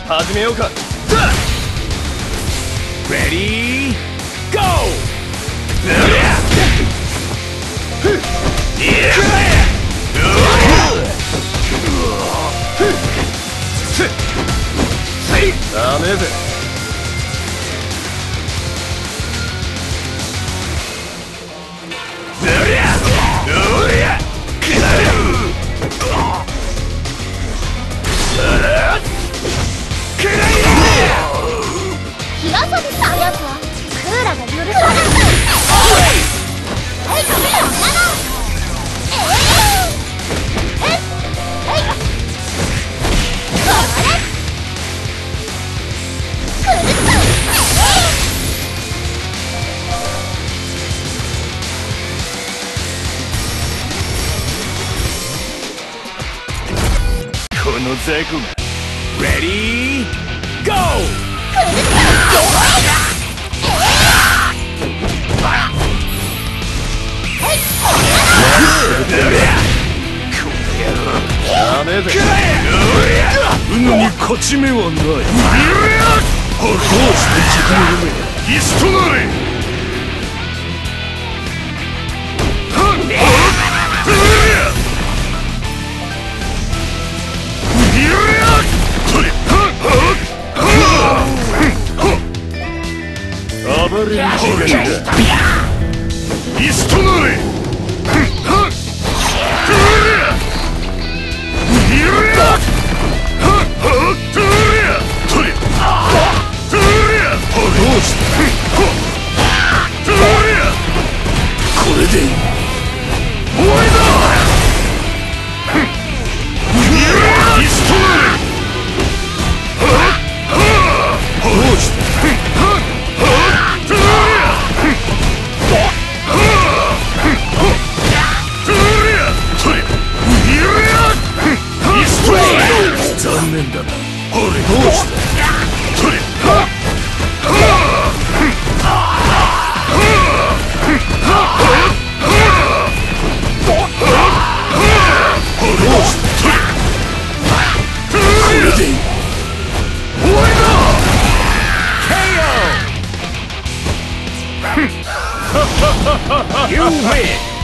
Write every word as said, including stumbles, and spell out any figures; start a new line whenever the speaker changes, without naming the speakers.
始めようか。レディーゴー。ダメぜ。
火遊びしたやつはクーラが許されない。はい、こんなの。ええー。えっ。はい。これ。くるっと。
この雑魚が。レディーゴー。ダメぜ。うぬに勝ち目はない。どうして自分の目イストナレ。暴れる時間だ。イストナレ。これで終わりだ。イストナレ。どうして。残念だな。俺どうした。それYou win!